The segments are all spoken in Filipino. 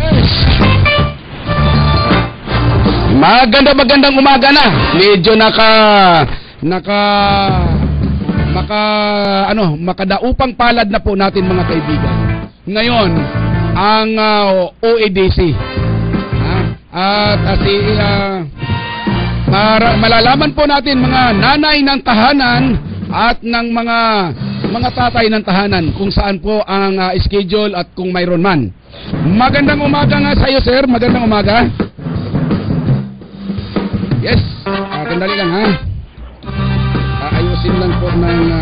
Magandang umaga na. Medyo makadaupang palad na po natin mga kaibigan. Ngayon, ang OADC. Malalaman po natin mga nanay ng tahanan at ng mga tatay ng tahanan kung saan po ang schedule at kung mayroon man. Magandang umaga nga sa iyo, sir. Magandang umaga. Yes, kandali lang ha. Ayusin lang po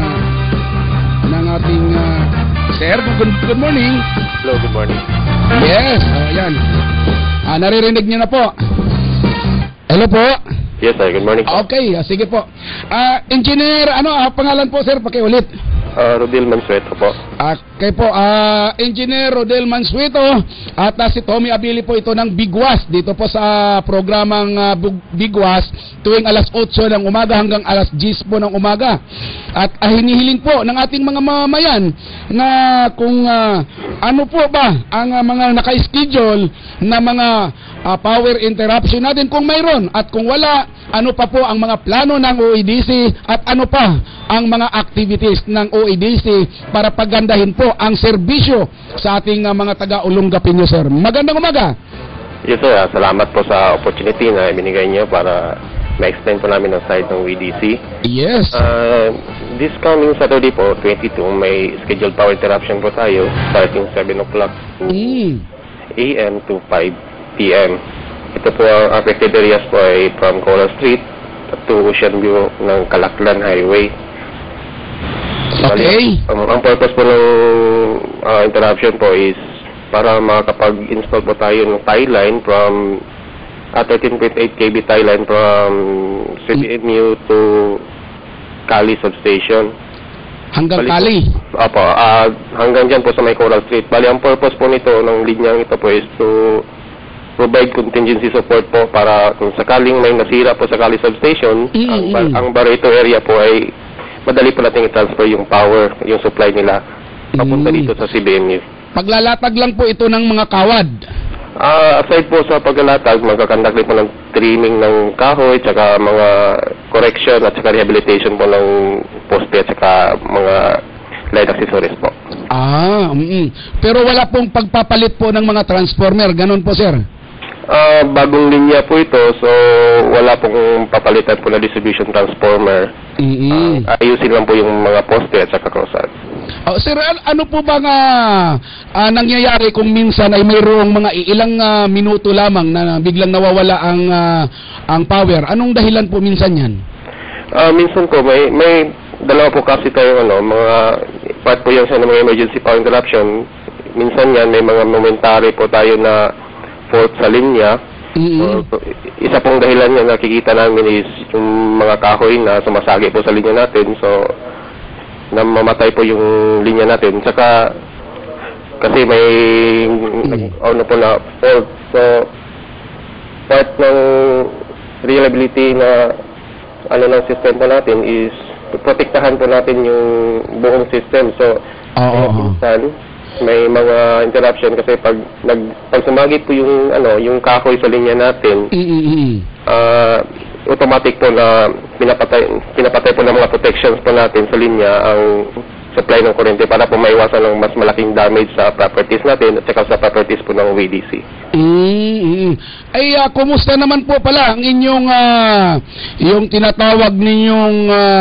ng ating sir. Good morning. Hello, good morning. Yes, ayan. Naririnig niyo na po. Hello po. Yes, sir. Good morning. Okay, sige po. Engineer, pangalan po sir? Pakiulit. Rodel Mansueto po. Okay po, Engineer Rodel Mansueto at si Tommy Abili po ito ng Bigwas dito po sa programang Bigwas tuwing alas 8 ng umaga hanggang alas 10 po ng umaga. At hinihiling po ng ating mga mamamayan na kung ano po ba ang mga naka-schedule na mga power interruption natin kung mayroon at kung wala, ano pa po ang mga plano ng OADC at ano pa ang mga activities ng OADC para pagandahin po ang serbisyo sa ating mga taga-Olongapo, sir. Magandang umaga. Yes, sir. Salamat po sa opportunity na ibinigay niyo para ma-explain po namin ang side ng OADC. Yes. This coming Saturday po, 22, may scheduled power interruption po tayo starting 7 o'clock AM to 5 PM. Ito po ang affected areas po ay from Coral Street to Ocean View ng Calaklan Highway. Okay. Ang purpose po ng interruption po is para makakapag-install po tayo ng tie line from 13.8 kV tie line from CBMU to Cali Substation. Hanggang Cali? Opo, hanggang dyan po sa may Coral Street. Bali, ang purpose po nito, ng linyang ito po is to provide contingency support po para kung sakaling may nasira po sa Cali Substation, ang Barreto area po ay madali po natin i-transfer yung power, yung supply nila papunta dito sa CBMU. Paglalatag lang po ito ng mga kawad? Aside po sa paglalatag, magkakandak din po ng trimming ng kahoy, tsaka mga correction at tsaka rehabilitation po ng poste at tsaka mga light accessories po. Pero wala pong pagpapalit po ng mga transformer, ganun po sir? Bagong linya po ito, so wala pong papalitan po na distribution transformer. Ayusin lang po yung mga poste at saka crosshat. Sir, ano po ba nangyayari kung minsan ay mayroong mga ilang minuto lamang na biglang nawawala ang power? Anong dahilan po minsan yan? Minsan po may dalawa po kasi tayo mga part po yan sa mga emergency power interruption. Minsan yan may mga momentary po tayo na fault sa linya. Isa pong dahilan yan nakikita namin is yung mga kahoy na sumasagi po sa linya natin, so namamatay po yung linya natin. Saka kasi may po na fault, so part ng reliability na ng system po natin is protektahan po natin yung buong system. So minsan may mga interruption kasi pag sumagit po yung yung kahoy sa linya natin, automatic po na pinapatay po ng mga protections po natin sa linya ang supply ng kuryente para po maiwasan ng mas malaking damage sa properties natin at saka sa properties po ng OADC. Ay, kumusta naman po pala ang inyong yung tinatawag ninyong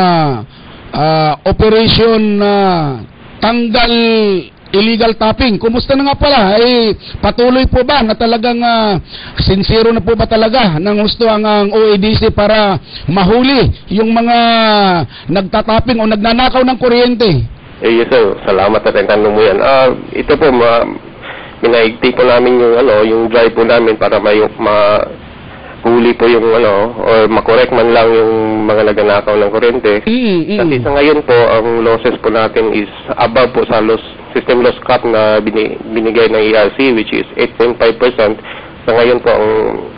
operation tanggal illegal tapping? Kumusta na nga pala? Patuloy po ba na talagang sincero na po ba talaga ng gusto ang OADC para mahuli yung mga nagtatapping o nagnanakaw ng kuryente? Yes sir, salamat at tanong mo yan. Ito po, minaigti po namin yung yung drive po namin para mahuli po yung or makorek man lang yung mga nagnanakaw ng kuryente. Kasi sa ngayon po, ang losses po natin is above po sa system loss cap na binigay ng ERC, which is 8.5%. Sa ngayon po, ang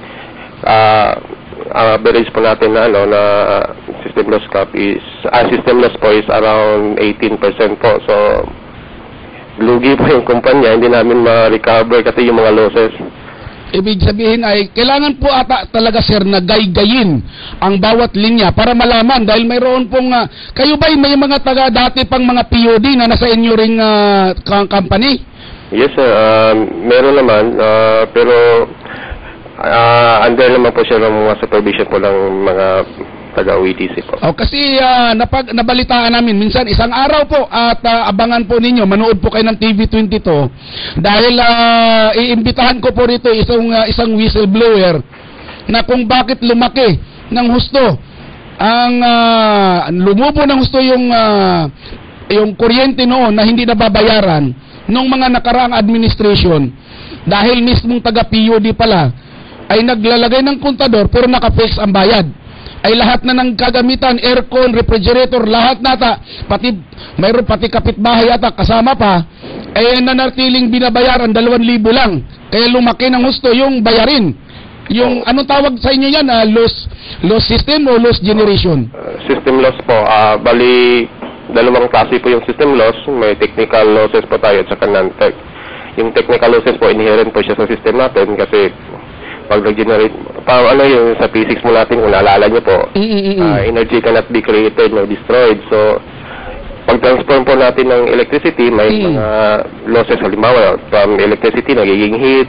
average po natin na system loss cap is system loss po is around 18% po. So lugi po yung kumpanya, hindi namin ma-recover kasi yung mga losses. Ibig sabihin ay, kailangan po ata talaga sir na gaygayin ang bawat linya para malaman dahil mayroon pong, kayo ba may mga taga dati pang mga POD na nasa inyo ring company? Yes sir, meron naman, pero under naman po siya ng mga supervision po ng mga taga-OEDC po. Kasi nabalitaan namin minsan isang araw po at abangan po ninyo, manood po kayo ng TV22 dahil iimbitahan ko po rito isang whistleblower na kung bakit lumaki ng husto ang lumubo ng husto yung kuryente noon na hindi nababayaran nung mga nakaraang administration dahil mismong taga-PUD pala ay naglalagay ng kontador pero naka-fix ang bayad. Ay lahat na ng kagamitan, aircon, refrigerator, lahat nata, mayroon pati kapitbahay ata kasama pa, ay nanatiling binabayaran 2,000 lang. Kaya lumaki ng husto yung bayarin. Yung anong tawag sa inyo yan? Loss system o loss generation? System loss po. Bali, dalawang klase po yung system loss. May technical losses po tayo at saka non-tech. Yung technical losses po, inherent po siya sa system natin kasi pag nag-generate, yung sa physics mo natin, kung naalala nyo po, energy cannot be created nor destroyed. So, pag transform po natin ng electricity, may mga losses, halimbawa, from electricity, nagiging heat.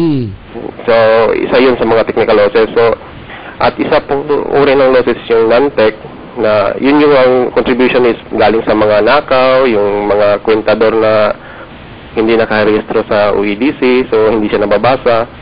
So, isa yun sa mga technical losses. So, at isa pong uri ng losses yung non-tech, na yun yung ang contribution is galing sa mga nakaw, yung mga kwentador na hindi nakarehistro sa OEDC, so hindi siya nababasa.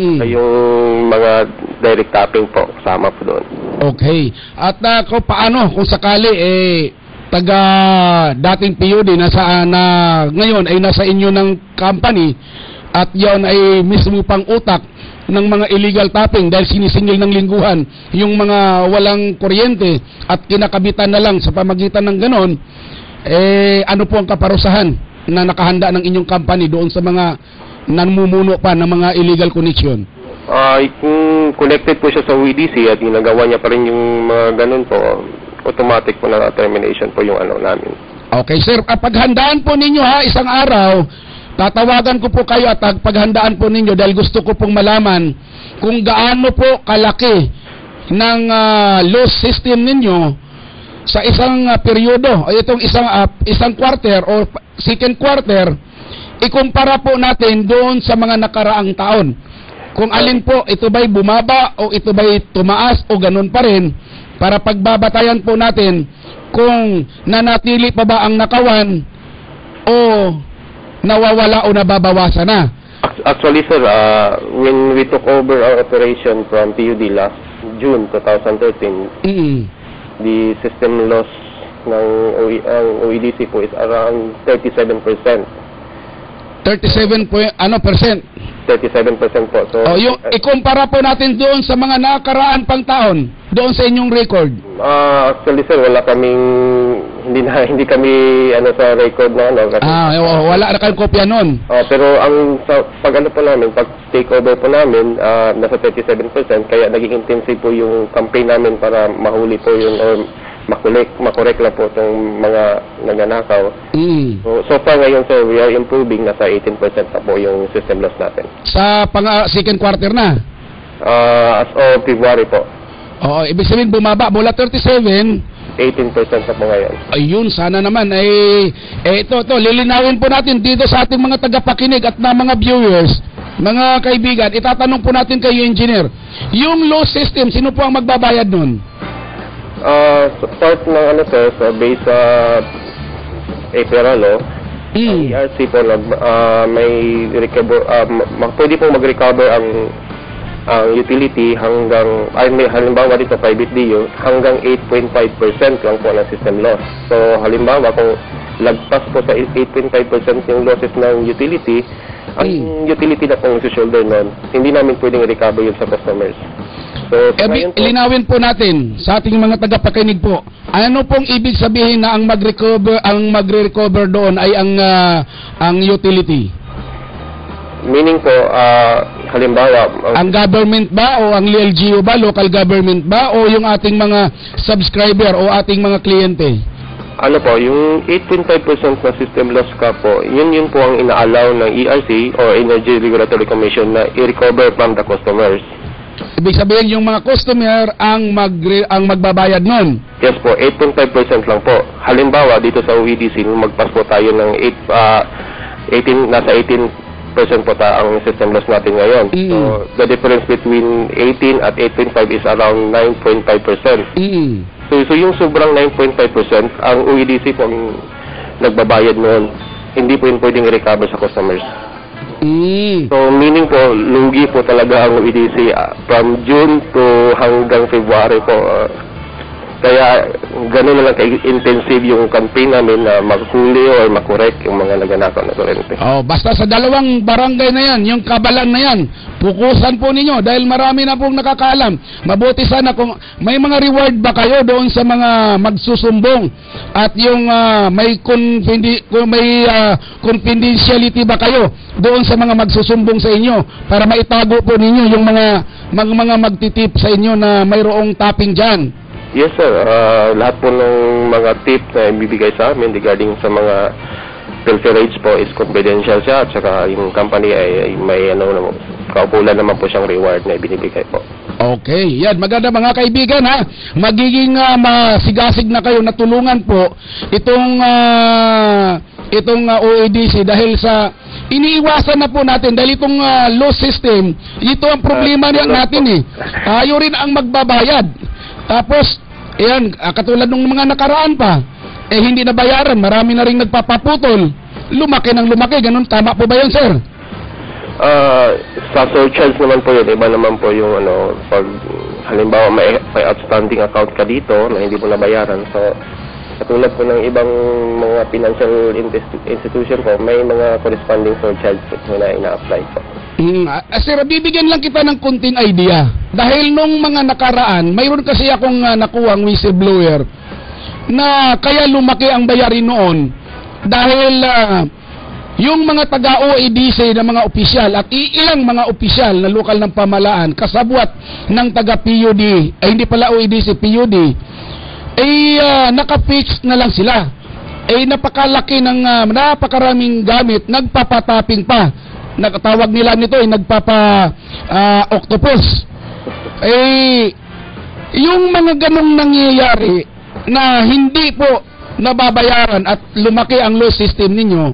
Yung mga direct tapping po, kasama po doon. Okay. At paano kung sakali taga dating PUD na ngayon ay nasa inyo ng company at yon ay mismo pang utak ng mga illegal tapping dahil sinisingil ng lingguhan yung mga walang kuryente at kinakabitan na lang sa pamagitan ng ganon, ano po ang kaparusahan na nakahanda ng inyong company doon sa mga namumuno pa ng mga illegal connection? Kung connected po siya sa OEDC at ginagawa niya pa rin yung mga ganun po, automatic po na termination po yung namin. Okay sir, paghandaan po ninyo isang araw, tatawagan ko po kayo at paghandaan po ninyo dahil gusto ko pong malaman kung gaano po kalaki ng loss system ninyo sa isang peryodo, itong isang quarter o second quarter. Ikumpara po natin doon sa mga nakaraang taon. Kung alin po, ito ba'y bumaba o ito ba'y tumaas o ganun pa rin para pagbabatayan po natin kung nanatili pa ba ang nakawan o nawawala o nababawasan na. Actually sir, when we took over our operation from PUD last June 2013, the system loss ng OEDC po is around 37%. 37 percent? 37% po. So, yung ikumpara po natin doon sa mga nakaraan pang taon, doon sa inyong record. Actually sir, wala kaming hindi kami sa record na kasi, wala na kayong kopya noon. Pero pag po namin, pag take over po namin, nasa 37%, kaya naging intensive po yung campaign namin para mahuli po yung makorek lang po itong mga nagnanakaw. So far ngayon sir, we are improving, nasa 18% na po yung system loss natin. Sa second quarter na? As of February po. Oo, ibig sabihin bumaba mula 37, 18% na po ngayon. Ayun, sana naman ito lilinawin po natin dito sa ating mga tagapakinig at na mga viewers, mga kaibigan, itatanong po natin kay engineer. Yung loss system, sino po ang magbabayad nun? Part ng sir, based sa APRA, ang ERC po may recover, pwede po mag-recover ang utility hanggang, halimbawa dito private DO, hanggang 8.5% lang po ng system loss. So halimbawa kung lagpas po sa 8.5% yung losses ng utility, ang utility na pong shoulder nun, hindi namin pwedeng recover yun sa customers. So, linawin po natin sa ating mga tagapakinig po, ano pong ibig sabihin na ang magre-recover doon ay ang utility? Meaning po, halimbawa, ang government ba o ang LGU ba, local government ba o yung ating mga subscriber o ating mga kliyente? Ano po, yung 8.5% na system loss cap po, yun po ang ina-allow ng ERC or Energy Regulatory Commission na i-recover from the customers. Ibig sabihin yung mga customer ang magbabayad nun. Yes po, 8.5% lang po. Halimbawa, dito sa OEDC, nung magpas po tayo ng 18 po ang system loss natin ngayon. So, the difference between 18 at 8.5 is around 9.5%. So yung sobrang 9.5%, ang OEDC po ang nagbabayad noon. Hindi po yun pwedeng i-recover sa customers. So, meaning po, lugi po talaga ang OEDC from June to hanggang February po. Kaya, gano'n na lang ka-intensive yung campaign namin na maghuli or makorek yung mga naganakaw na kurente. Basta sa dalawang barangay na yan, yung Kabalan na yan, pukusan po ninyo dahil marami na pong nakakaalam. Mabuti sana kung may mga reward ba kayo doon sa mga magsusumbong at yung may confidentiality ba kayo doon sa mga magsusumbong sa inyo para maitago po ninyo yung mga magtitip sa inyo na mayroong tapping dyan. Yes sir, lahat po ng mga tip na ibibigay sa amin regarding sa mga pilferage po is confidential siya at saka yung company ay may kaukulan naman po siyang reward na ibinibigay po. Okay, yan maganda mga kaibigan ha. Magiging masigasig na kayo na tulungan po itong OEDC dahil sa iniiwasan na po natin dahil itong loss system, ito ang problema natin tayo rin ang magbabayad. Tapos, ayan, katulad ng mga nakaraan pa, hindi na bayaran, marami na rin nagpapaputol. Lumaki ng lumaki, ganun, tama po ba yun, sir? Sa surcharge naman po yun, iba naman po yung pag halimbawa may outstanding account ka dito na hindi mo nabayaran. So, katulad po ng ibang mga financial institution po, may mga corresponding surcharge na ina-apply po. Sir, bibigyan lang kita ng kunting idea. Dahil nung mga nakaraan, mayroon kasi akong nakuhang whistleblower na kaya lumaki ang bayarin noon dahil yung mga taga-OEDC na mga opisyal at ilang mga opisyal na lokal ng pamalaan kasabwat ng taga-PUD, hindi pala OEDC, PUD, nakafix na lang sila. Napakalaki ng napakaraming gamit, nagpapatapping pa. Nakatawag nila nito octopus. Yung mga ganong nangyayari na hindi po nababayaran at lumaki ang loss system ninyo,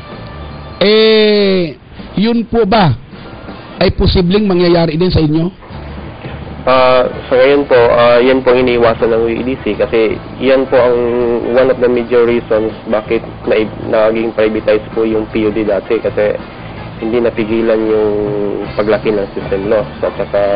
yun po ba ay posibleng mangyayari din sa inyo? Sa ngayon po, yan po iniiwasan ng OEDC kasi yan po ang one of the major reasons bakit naging privatized po yung PUD dati kasi hindi napigilan yung paglaki ng system loss at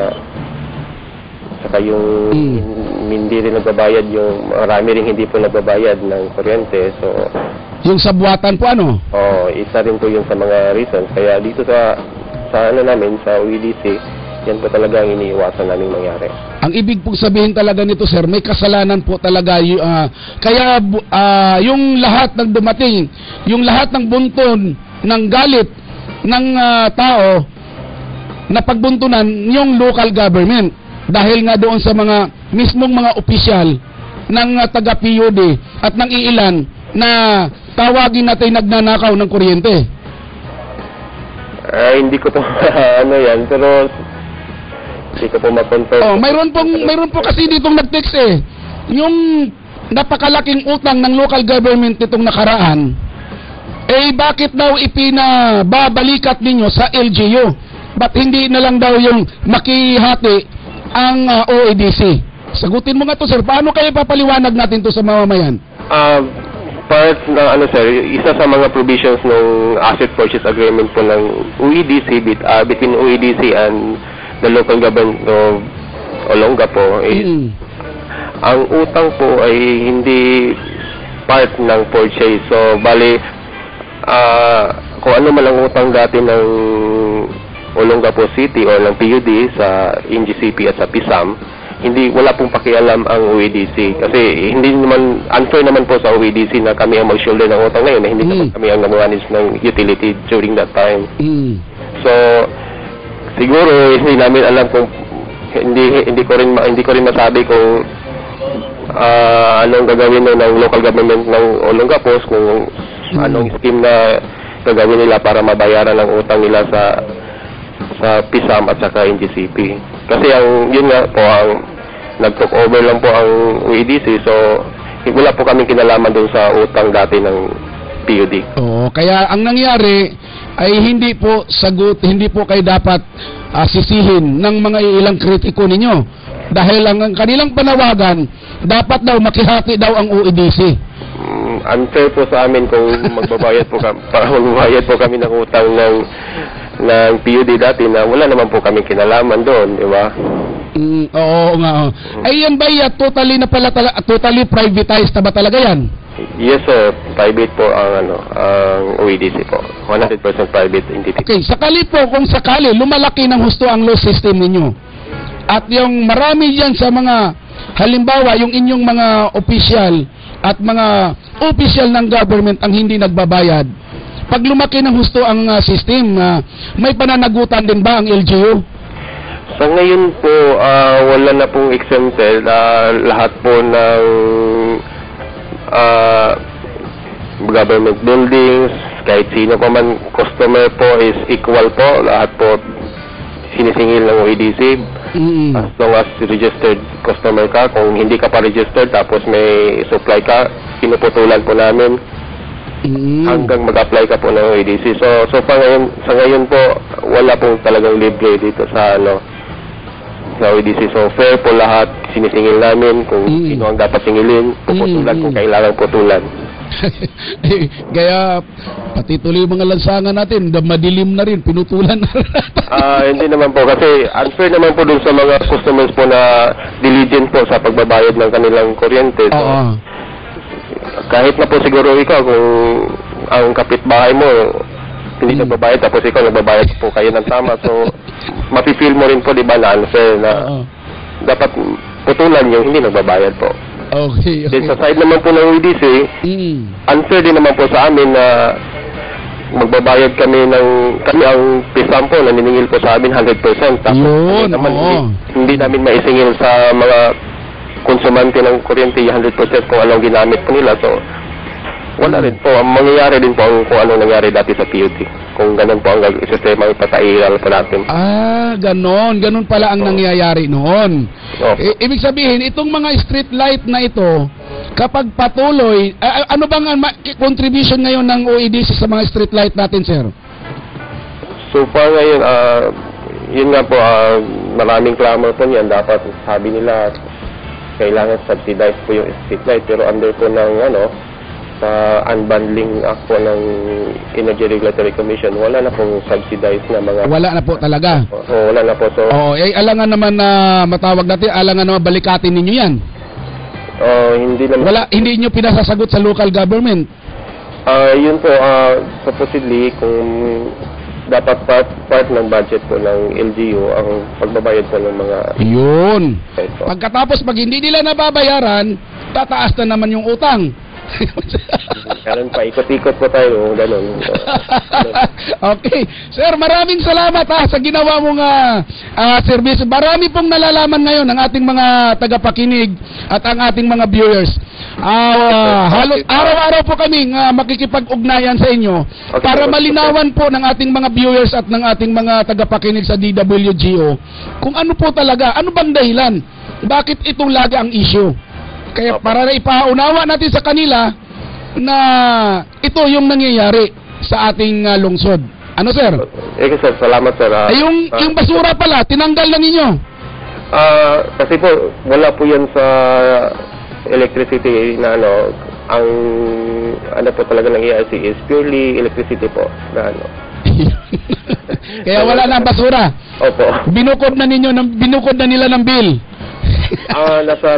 saka yung hindi rin nagbabayad yung marami rin hindi po nagbabayad ng kuryente. So yung sabuatan po isa rin po yung sa mga reasons. Kaya dito sa namin sa OEDC, yan po talaga ang iniiwasan namin mangyari. Ang ibig pong sabihin talaga nito, sir, may kasalanan po talaga. Kaya yung lahat ng dumating, yung lahat ng bunton ng galit ng tao na pagbuntunan yung local government dahil nga doon sa mga mismong mga opisyal ng taga-PUD at ng iilan na tawagin natin nagnanakaw ng kuryente. Hindi ko po yan, pero hindi ko po ma-confirm. Mayroon po kasi ditong nag-text yung napakalaking utang ng local government nitong nakaraan. Bakit daw ipinababalikat ninyo sa LGU? Ba't hindi na lang daw yung makihati ang OEDC? Sagutin mo nga to, sir. Paano kaya papaliwanag natin to sa mamamayan? Part ng sir, isa sa mga provisions ng asset purchase agreement po ng OEDC between OEDC and the local government of Olongapo is ang utang po ay hindi part ng purchase. So, bali kung ano man ang utang dati ng Olongapo City o ng PUD sa NGCP at sa PISAM, wala pong pakialam ang OEDC kasi hindi naman unfair naman po sa OEDC na kami ang mag-shoulder ng utang ngayon na hindi naman kami ang nag-manage ng utility during that time. So siguro hindi namin alam kung hindi ko rin masabi kung anong gagawin ng local government ng Olongapo, kung anong scheme na gagawin nila para mabayaran ang utang nila sa PISAM at saka NGCP. Kasi yun nga po, nag-took over lang po ang OEDC, so wala po kaming kinalaman doon sa utang dati ng PUD. Oo, kaya ang nangyari ay hindi po kayo dapat sisihin ng mga ilang kritiko ninyo. Dahil ang kanilang panawagan, dapat daw makihati daw ang OEDC. Unfair po sa amin kung magbabayad po kami ng utang ng PUD dati na wala naman po kami kinalaman doon, di ba? Oo nga. Ay yan ba totally privatized na ba talaga yan? Yes sir, private po ang OEDC po. 100% private entity. Okay, kung sakali lumalaki ng husto ang law system ninyo. At yung marami diyan sa mga halimbawa yung inyong mga opisyal at mga opisyal ng government ang hindi nagbabayad. Pag lumaki ng husto ang system, may pananagutan din ba ang LGU? Sa ngayon po, wala na pong exempted. Lahat po ng government buildings, kahit sino pa man customer po is equal po. Lahat po sinisingil ng OEDC. As long as registered customer ka. Kung hindi ka pa registered tapos may supply ka, pinuputulan po namin hanggang mag-apply ka po ng OEDC. So sa ngayon po, wala pong talagang libre dito sa OEDC. So fair po lahat, sinisingil namin kung sino ang dapat singilin, puputulan kung kailangan putulan. Kaya pati tuloy mga lansangan natin, madilim na rin, pinutulan na rin. Hindi naman po, kasi unfair naman po dun sa mga customers po na diligent po sa pagbabayad ng kanilang kuryente. So, kahit na po siguro ikaw, kung ang kapitbahay mo hindi nagbabayad, tapos ikaw nagbabayad po kayo ng tama, so mapi-feel mo rin po, di ba, na unfair na dapat putulan yung hindi nagbabayad po. Okay. Then sa side naman po ng OEDC, unfair din naman po sa amin na magbabayad kami ang PISAM po, naniningil po sa amin 100%. Tapos yun, hindi namin maisingil sa mga konsumante ng kuryente 100% kung anong ginamit po nila. So, wala rin po. Ang mangyayari din po kung anong nangyari dati sa PUD. Kung ganun po ang sistema ipatairal po natin. Ganon. Ganon pala ang nangyayari noon. Ibig sabihin, itong mga street light na ito, kapag patuloy, ano bang contribution ngayon ng OEDC sa mga street light natin, sir? So far ngayon, yun nga po, maraming clamor po niyan. Dapat sabi nila, kailangan subsidize po yung street light. Pero under po ng sa unbundling act po ng Energy Regulatory Commission, wala na pong subsidized na mga... Wala na po talaga? Wala na po. So, alangan naman na matawag natin, alangan naman balikatin ninyo yan? Hindi naman... Hindi nyo pinasasagot sa local government? Yun po, supposedly, kung dapat part ng budget po ng LGU ang pagbabayad po ng mga... Yun! Pagkatapos, pag hindi nila nababayaran, tataas na naman yung utang. Ganun pa, ikot-ikot po tayo, ganun. Okay. Sir, maraming salamat sa ginawa mong service. Marami pong nalalaman ngayon ng ating mga tagapakinig at ang ating mga viewers. Araw-araw po kaming makikipag-ugnayan sa inyo para malinawan po ng ating mga viewers at ng ating mga tagapakinig sa DWGO kung ano po talaga, ano bang dahilan, bakit itong lagi ang issue. Kaya para na ipaunawa natin sa kanila na ito yung nangyayari sa ating lungsod. Ano, sir? Sir, salamat, sir. Yung basura pala, tinanggal na ninyo? Kasi po, wala po yan sa electricity na ang po talaga ng ERC is purely electricity po na Kaya wala na ang basura? Opo. Binukod na nila ng bill? Nasa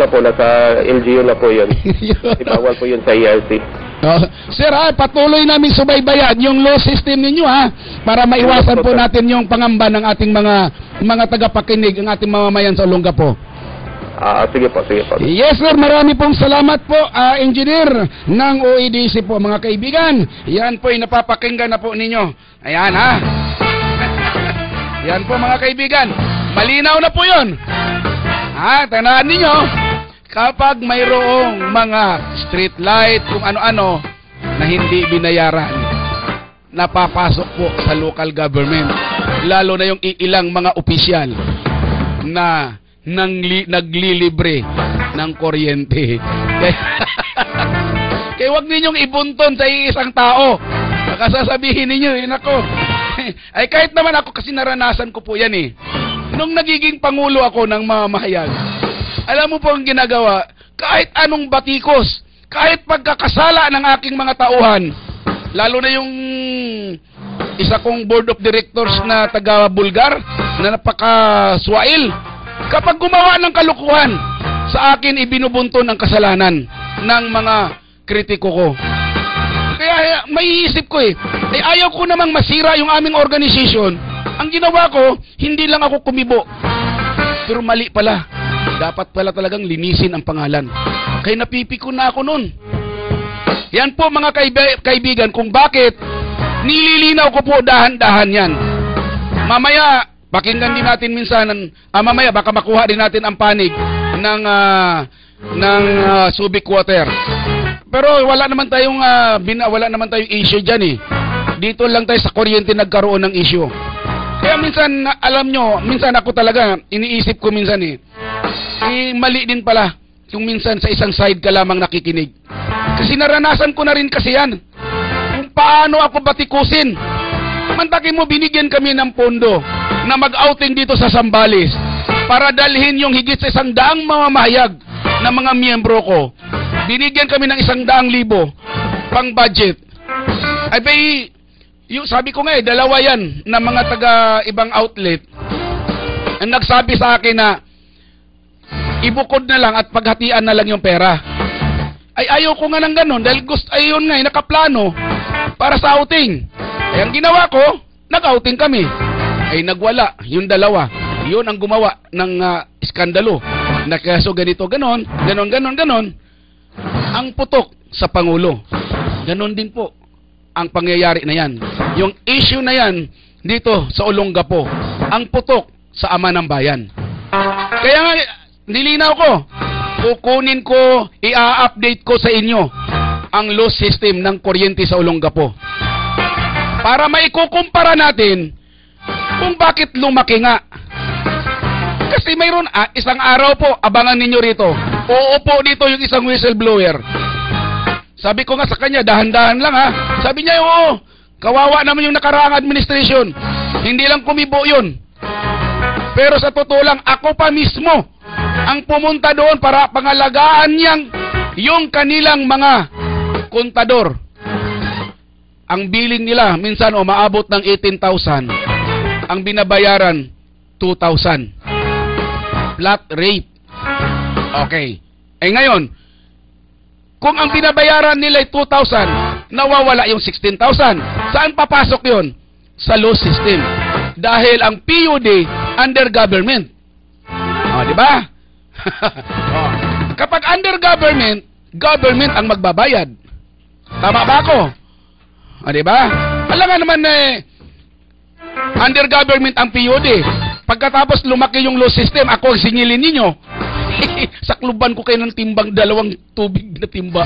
LGU na po yun. Bawal po yun sa ERC. Sir, patuloy namin subaybayan yung law system ninyo para maiwasan po natin yung pangamba ng ating mga tagapakinig, ang ating mamamayan sa Olongapo. Sige po. Yes, sir, marami pong salamat po, engineer ng OEDC po, mga kaibigan. Yan po, napapakinggan na po ninyo. Ayan, Yan po, mga kaibigan. Malinaw na po yun. Tandaan ninyo, kapag mayroong mga street light, kung ano-ano, na hindi binayaran, napapasok po sa local government. Lalo na yung ilang mga opisyal na naglilibre ng kuryente. Kaya wag ninyong ibunton sa isang tao. Baka sasabihin ninyo, nako, ay kahit naman ako kasi naranasan ko po yan eh. Nung nagiging pangulo ako ng mamahayag, alam mo po ang ginagawa, kahit anong batikos, kahit pagkakasala ng aking mga tauhan, lalo na yung isa kong board of directors na taga-Bulgar, na napaka-swail, kapag gumawa ng kalukuhan, sa akin ibinubunton ang kasalanan ng mga kritiko ko. Kaya maiisip ko ayaw ko namang masira yung aming organization. Ang ginawa ko, hindi lang ako kumibo. Pero mali pala. Dapat pala talagang linisin ang pangalan. Kaya napipiko na ako nun. Yan po mga kaibigan kung bakit nililinaw ko po dahan-dahan yan. Mamaya, pakinggan din natin minsan, mamaya baka makuha din natin ang panig ng Subic Water. Pero wala naman tayong issue diyan eh. Dito lang tayo sa kuryente nagkaroon ng issue. Kaya minsan alam nyo, minsan ako talaga iniisip ko minsan mali din pala yung minsan sa isang side ka lamang nakikinig. Kasi naranasan ko na rin kasi yan. Kung paano ako batikusin. Mantakin mo, binigyan kami ng pondo na mag-outing dito sa Zambales para dalhin yung higit sa 100 mamamahayag na mga miyembro ko. Binigyan kami ng 100,000 pang budget. Ay bay, sabi ko nga dalawa yan na mga taga ibang outlet ang nagsabi sa akin na ibukod na lang at paghatian na lang yung pera. Ay ayaw ko nga ng ganun dahil ayun nga nakaplano para sa outing. Ay ang ginawa ko, nag-outing kami. Ay nagwala yung dalawa. Yun ang gumawa ng iskandalo. Na kaso ganito, ganon. Ang putok sa Pangulo. Ganon din po ang pangyayari na yan. Yung issue na yan dito sa Olongapo. Ang putok sa ama ng bayan. Kaya nga, nilinaw ko. Kukunin ko, i-update ko sa inyo ang loss system ng kuryente sa Olongapo. Para maikukumpara natin kung bakit lumaki nga. Kasi mayroon, isang araw po, abangan ninyo rito. Uupo dito yung isang whistleblower. Sabi ko nga sa kanya, dahan-dahan lang ha. Sabi niya, oo, kawawa naman yung nakaraang administration. Hindi lang kumibo yun. Pero sa totoo lang, ako pa mismo ang pumunta doon para pangalagaan yung kanilang mga kontador. Ang billing nila, minsan umaabot ng 18,000. Ang binabayaran, 2,000. Flat rate. Okay. Ngayon, kung ang binabayaran nila ay 2,000, nawawala yung 16,000. Saan papasok yon? Sa loss system. Dahil ang PUD under government. Di ba? Kapag under government, government ang magbabayad. Tama ba ako? Di ba? Alam nga naman under government ang PUD. Pagkatapos lumaki yung loss system, ako ang singilin ninyo. Sakluban ko kayo ng timbang 2 tubig na timba.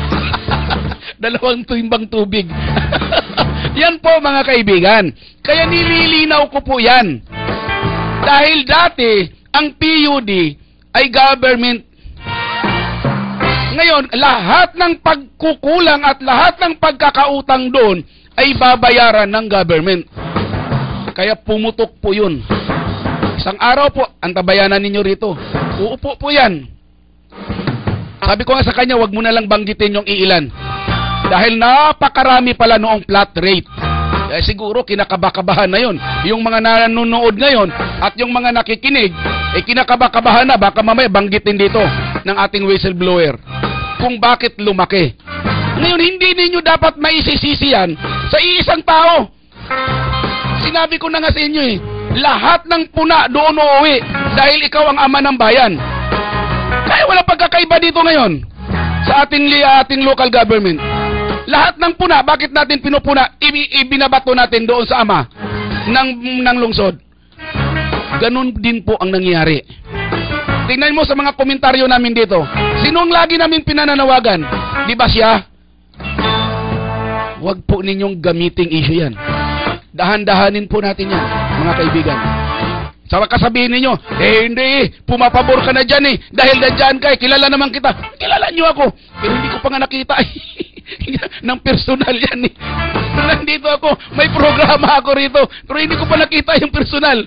2 timbang tubig. Yan po mga kaibigan. Kaya nililinaw ko po yan. Dahil dati, ang PUD ay government. Ngayon, lahat ng pagkukulang at lahat ng pagkakautang doon ay babayaran ng government. Kaya pumutok po yun. Isang araw po, antabayanan ninyo rito. Uupo po yan. Sabi ko nga sa kanya, wag mo na lang banggitin yung iilan. Dahil napakarami pala noong flat rate. Siguro kinakabakabahan na yun. Yung mga nanonood ngayon at yung mga nakikinig, kinakabakabahan na. Baka mamaya banggitin dito ng ating whistleblower kung bakit lumaki. Ngayon, hindi ninyo dapat maisisisi yan sa iisang tao. Sinabi ko na nga sa inyo lahat ng puna doon uuwi dahil ikaw ang ama ng bayan. Kaya wala pagkakaiba dito ngayon sa ating local government. Lahat ng puna, bakit natin pinupuna? Ibinabato natin doon sa ama ng lungsod. Ganun din po ang nangyayari. Tingnan mo sa mga komentaryo namin dito. Sino ang lagi naming pinananawagan? Di ba siya? Huwag po ninyong gamiting issue yan. Dahan-dahanin po natin yan, mga kaibigan. Sa kasabihin ninyo, hindi, pumapabor ka na dyan dahil nandyan ka, kilala naman kita. Kilala nyo ako, pero hindi ko pa nga nakita ng personal yan Nandito ako, may programa ako rito, pero hindi ko pa nakita yung personal.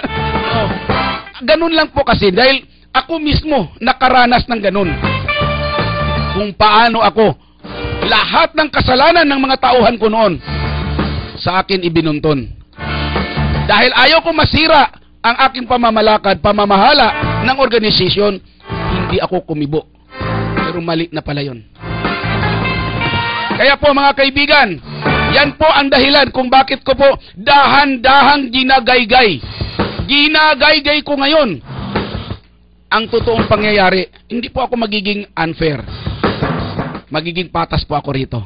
Ganun lang po kasi, dahil ako mismo nakaranas ng ganun. Kung paano ako, lahat ng kasalanan ng mga tauhan ko noon, sa akin ibinunton. Dahil ayaw ko masira ang aking pamamalakad, pamamahala ng organisasyon, hindi ako kumibo. Pero mali na pala yun. Kaya po mga kaibigan, yan po ang dahilan kung bakit ko po dahan-dahang ginagaygay. Ginagaygay ko ngayon ang totoong pangyayari. Hindi po ako magiging unfair. Magiging patas po ako rito.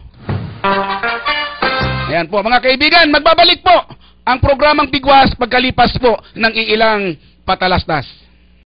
Ayan po mga kaibigan, magbabalik po ang programang Bigwas pagkalipas po ng iilang patalastas.